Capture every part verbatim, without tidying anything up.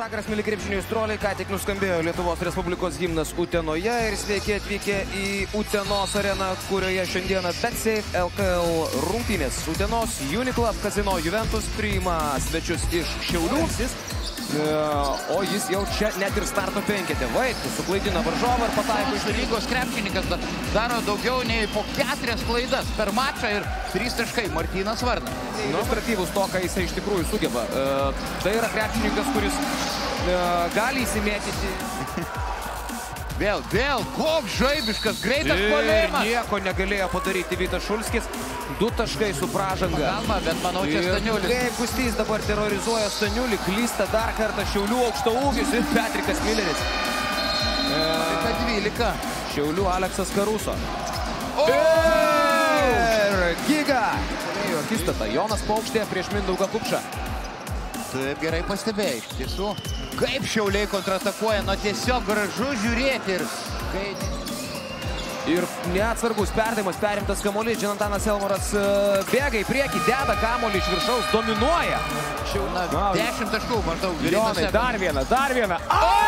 vakaras, mili krepšinio aistruoliai, ką tik nuskambėjo Lietuvos Respublikos himnas Utenoje ir sveiki atvykę į Utenos areną, kurioje šiandieną BetSafe L K L rungtynės. Utenos Uniclub Casino Juventus priima svečius iš Šiaulių, o jis jau čia net ir starto penkete. Vaitkus suklaidina varžovą ir pataiko iš lygos krepšininkas daro daugiau nei po keturias klaidas per mačą ir trys taškai. Martynas Varnas. Iliustratyvus to, ką jisai iš tikrųjų sugeba. E, tai yra krepšininkas, kuris e, gali įsimėtyti. Vėl, vėl, koks žaibiškas, greitas puolimas. Nieko negalėjo padaryti Vytas Šulskis. Du taškai su pražanga. Galma, bet manau, čia Staniulis. Kaip Gustys dabar terorizuoja Staniulį, klysta dar kartą Šiaulių aukšto ūgis ir Patrikas Milleris. E, dvylika. Šiaulių Aleksas Karuso. O! Ir Giga. Akistata Jonas Paukštė prieš Mindaugą Kupšą. Taip, gerai pastebėjai. Tiesų, kaip Šiauliai kontratakuoja, nu tiesiog gražu žiūrėti ir kaip... Ir neatsargus perdavimas, perimtas kamuolys, Džinantanas Elmoras bėga į priekį, deda kamuolį iš viršaus, dominuoja. Na, dešimt taškų maždaug. Jonai, dar vieną, dar vieną.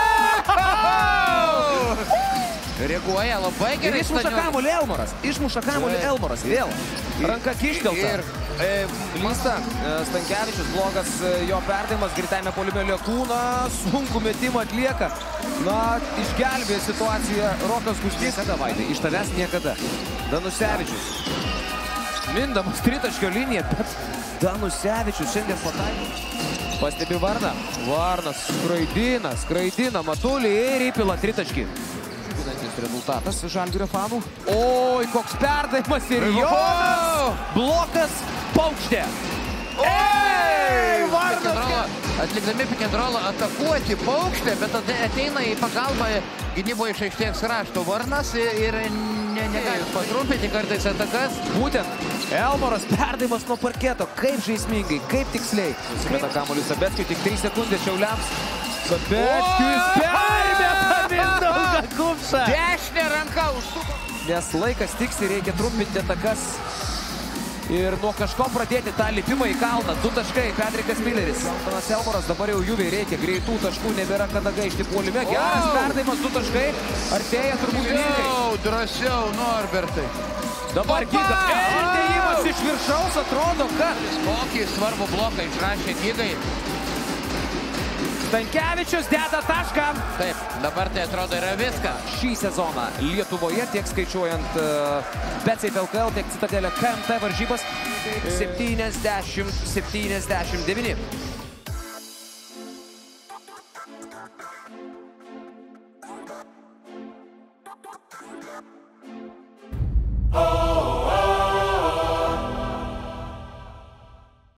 Reaguoja labai gerai. Ir išmuša kamuolį Elmoras, išmuša kamuolį Elmoras, vėl. Ranka kiškelta. Ir klysta Stankevičius, blogas jo perdavimas, greitame puolime Lekūnas, sunku metimą atlieka. Na, išgelbėjo situaciją Rokas Gustys. Niekada, Vaidai, iš tavęs niekada. Danusevičius. Mindamas tritaškio liniją, bet Danusevičius šiandien pataiko. Pastebi Varną. Varnas skraidina, skraidina Matulį ir įpila tritaškį. Rezultatas Žalgirio fanų. Oi, koks perdavimas ir Jonas! Blokas Paukštė. Ei, Varnas! Atlikdami pick and rollą atakuoti Paukštę, bet ateina į pagalbą gynyboje iš aikštės krašto Varnas ir negali patrumpinti kartais atakas. Būtent Elmoras perdavimas nuo parketo. Kaip žaismingai, kaip tiksliai. Susimeta kamuolį Sabetskiui, tik trys sekundės Šiauliams. Sabeckis permeta Mindaugą Kupšą. Dešinė ranka užsuko. Nes laikas tiksi, reikia trumpinti atakas. Ir nuo kažko pradėti tą lipimą į kalną. Du taškai, Patrikas Milleris. Jonatanas Elmoras, dabar jau Juviai reikia greitų taškų, nebėra kada gaišti puolime. Geras perdavimas, du taškai. Artėja turbūt lygiai. Jau, drąsiau, Norbertai. Dabar Giga. Ir dėjimas iš viršaus atrodo, kad... Kokį svarbų bloką išrašė Gigai. Stankevičius deda tašką. Taip, dabar tai atrodo yra viską. Šį sezoną Lietuvoje, tiek skaičiuojant uh, BetSafe L K L, tiek Citadelė K M T varžybas, septyniasdešimt septyniasdešimt devyni.